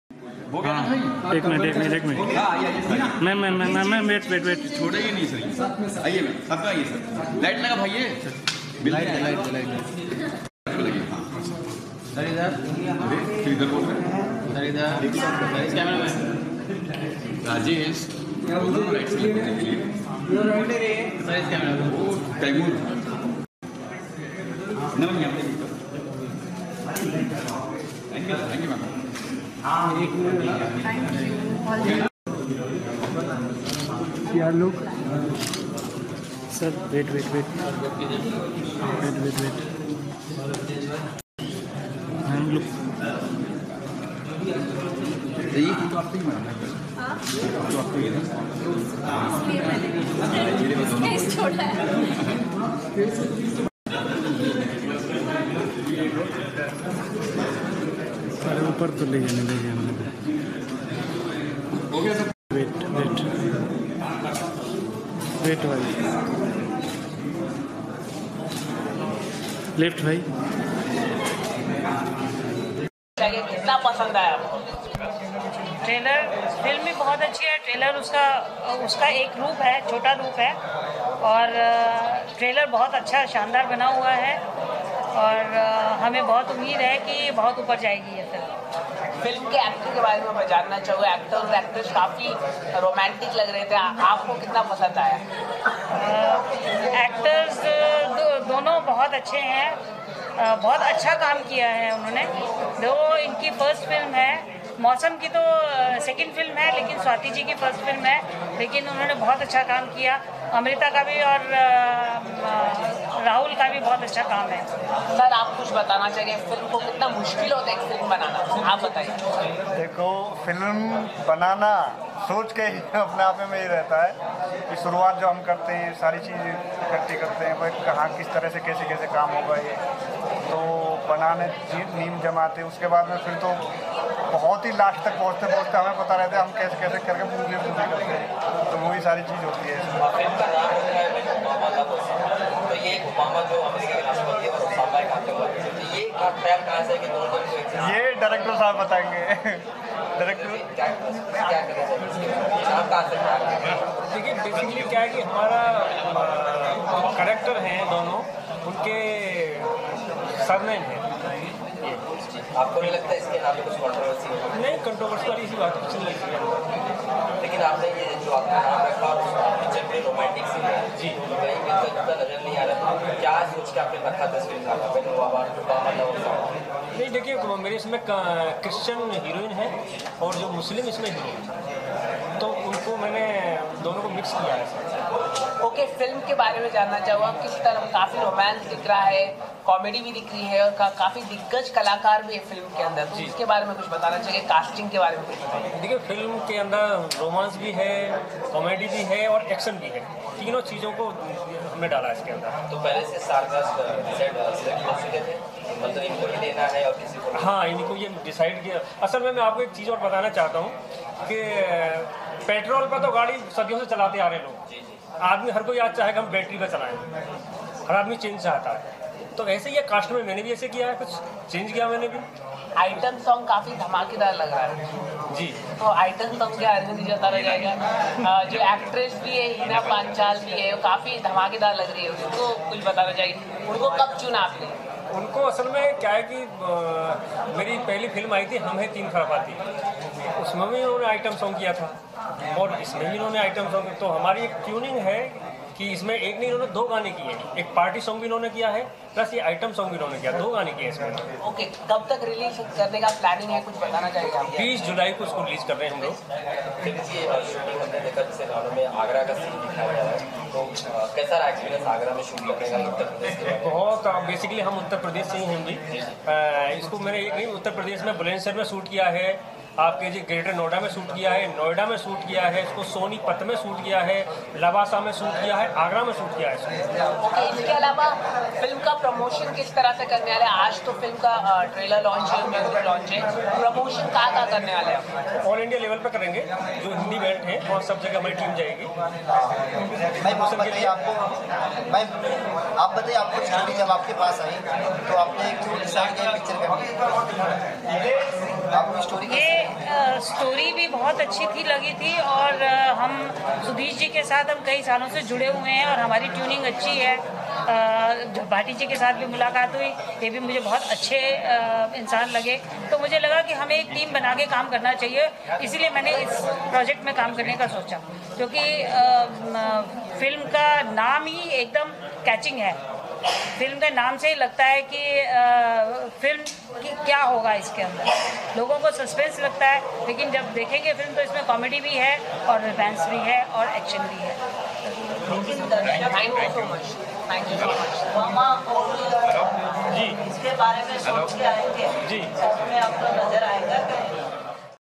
वो क्या भाई? एक मिनट मैं वेट छोड़ेगी नहीं सर। आइए मैम, सबका आइए सर। लाइट लगा भाई, ये लाइट लगी। हाँ सर इधर बोल रहे हैं सर इधर कैमरा मैन राजेश राइट से लेकर सर इस कैमरा मैन तैमूर नमन यहाँ पे थैंक यू मैम। यार लोग सर वेट हम लोग ये तो आपको ही मालूम है। तो आपको ये छोटा है। अरे ऊपर तो ले जाने हो गया सर। वेट भाई लेफ्ट भाई कितना पसंद आया आपको? ट्रेलर फिल्म भी बहुत अच्छी है। ट्रेलर उसका एक रूप है, छोटा रूप है, और ट्रेलर बहुत अच्छा शानदार बना हुआ है और हमें बहुत उम्मीद है कि बहुत ऊपर जाएगी ये फिल्म। फिल्म के एक्टर के बारे में मैं जानना चाहूँगा। एक्टर और एक्ट्रेस काफ़ी रोमांटिक लग रहे थे, आपको कितना पसंद आया? एक्टर्स दोनों बहुत अच्छे हैं, बहुत अच्छा काम किया है उन्होंने। जो इनकी फर्स्ट फिल्म है, मौसम की तो सेकंड फिल्म है, लेकिन स्वाति जी की फर्स्ट फिल्म है, लेकिन उन्होंने बहुत अच्छा काम किया। अमृता का भी और राहुल का भी बहुत अच्छा काम है। सर आप कुछ बताना चाहिए, फिल्म को कितना मुश्किल होता है एक फिल्म बनाना, आप बताइए। देखो, फिल्म बनाना सोच के ही अपने आप में ही रहता है कि शुरुआत जो हम करते हैं, सारी चीज़ इकट्ठी करते हैं, वह कहाँ किस तरह से कैसे काम होगा, ये तो बनाने नींव जमाते, उसके बाद में फिर तो बहुत ही लास्ट तक पहुँचते हमें पता रहता है हम कैसे करके पूरी करते हैं, तो वही सारी चीज़ होती है। तो ये ओबामा जो अमेरिका के राष्ट्रपति है, ओसामा एक आतंकवादी है, तो ये ख्याल कहाँ से है कि दोनों को ये डायरेक्टर साहब बताएंगे। डायरेक्टर क्या करें कहाँ से? देखिए बेसिकली क्या है कि हमारा कैरेक्टर हैं दोनों, उनके सरनेम है। आपको नहीं लगता इसके नाम पे कुछ कंट्रोवर्सी है? नहीं, कंट्रोवर्सी वाली इसी बात कुछ नहीं लगती है। लेकिन आपने ये जो आपका नाम रखा और पिक्चर में रोमांटिक सीन है जी, तो कहीं भी इतना नजर नहीं आ रहा, क्या सोच के आपने रखा तस्वीर का? नहीं देखिए, मेरे इसमें क्रिश्चियन हीरोइन है और जो मुस्लिम इसमें हीरोइन, तो उनको मैंने दोनों को मिक्स किया है। ओके, फिल्म के बारे में जानना चाहूँगा, किस तरह काफ़ी रोमांस दिख रहा है, कॉमेडी भी दिख रही है और काफ़ी दिग्गज कलाकार भी है फिल्म के अंदर, तो इसके बारे में कुछ बताना चाहिए, कास्टिंग के बारे में कुछ बताइए। देखिए, फिल्म के अंदर रोमांस भी है, कॉमेडी भी है और एक्शन भी है, तीनों चीज़ों को हमने डाला है इसके अंदर। तो पहले से सारकास्ट सेलेक्ट हो चुके थे, मतलब इनको ही देना है और किसी को? हाँ, इनको ये डिसाइड किया। असल में मैं आपको एक चीज़ और बताना चाहता हूँ कि पेट्रोल पर तो गाड़ी सदियों से चलाते आ रहे लोग, आदमी हर कोई आज चाहे कि हम बैटरी पर चलाएं, हर आदमी चेंज चाहता है, तो ऐसे ही ये कास्ट में मैंने भी ऐसे किया है, कुछ चेंज किया मैंने भी। आइटम सॉन्ग काफ़ी धमाकेदार लग रहा है जी, तो आइटम सॉन्ग के बारे में जाता रह जाएगा। जो एक्ट्रेस भी है हिना पांचाल भी है, वो काफ़ी धमाकेदार लग रही है, उसको कुछ बताना चाहिए। उनको कब चुना आपने? उनको असल में क्या है कि मेरी पहली फिल्म आई थी हम हैं तीन खराबाती, उसमें भी उन्होंने आइटम सॉन्ग किया था और इसमें भी उन्होंने आइटम सॉन्ग, तो हमारी एक ट्यूनिंग है कि इसमें एक नहीं, इन्होंने दो गाने किए, एक पार्टी सॉन्ग भी इन्होंने किया है प्लस ये आइटम सॉन्ग भी इन्होंने किया, दो गाने किए इसमें। ओके, कब तक रिलीज करने का प्लानिंग है, कुछ बताना चाहिए आप? 20 जुलाई को उसको रिलीज कर रहे हैं हम लोग। शूटिंग हमने देखा, जैसे गानों में आगरा का सीन दिखाया जा रहा है, तो कैसा रहा एक्सपीरियंस आगरा में शूट करने का? उत्तर प्रदेश बहुत बेसिकली हम उत्तर प्रदेश से ही हैं भी। इसको मैंने एक नहीं, उत्तर प्रदेश में बुलंदशहर में शूट किया है, आपके जी ग्रेटर नोएडा में शूट किया है, नोएडा में शूट किया है, इसको सोनीपत में शूट किया है, लवासा में शूट किया है, आगरा में शूट किया है। ओके, इसके अलावा फिल्म का प्रमोशन किस तरह से करने वाले? आज तो फिल्म का ट्रेलर लॉन्च है, म्यूजिक लॉन्च है, प्रमोशन कहाँ करने वाले हैं? ऑल इंडिया लेवल पर करेंगे, जो हिंदी बेल्ट है वहाँ सब जगह हमारी टीम जाएगी। आप बताइए, आपको स्टोरी जब आपके पास आई तो आपने क्यों डिसाइड किया पिक्चर करनी? आपकी स्टोरी ये स्टोरी भी बहुत अच्छी थी लगी थी और हम सुधीर जी के साथ हम कई सालों से जुड़े हुए हैं और हमारी ट्यूनिंग अच्छी है। जब भाटी जी के साथ भी मुलाकात हुई, ये भी मुझे बहुत अच्छे इंसान लगे, तो मुझे लगा कि हमें एक टीम बना के काम करना चाहिए। इसीलिए मैंने इस प्रोजेक्ट में काम करने का सोचा, क्योंकि फिल्म का नाम ही एकदम कैचिंग है। फिल्म के नाम से ही लगता है कि फिल्म की क्या होगा इसके अंदर, लोगों को सस्पेंस लगता है, लेकिन जब देखेंगे फिल्म तो इसमें कॉमेडी भी है और रोमांस भी है और एक्शन भी है। Thank you so much. Thank you so much. जी इसके बारे में सोच के आएंगे जी में आपको नजर आएगा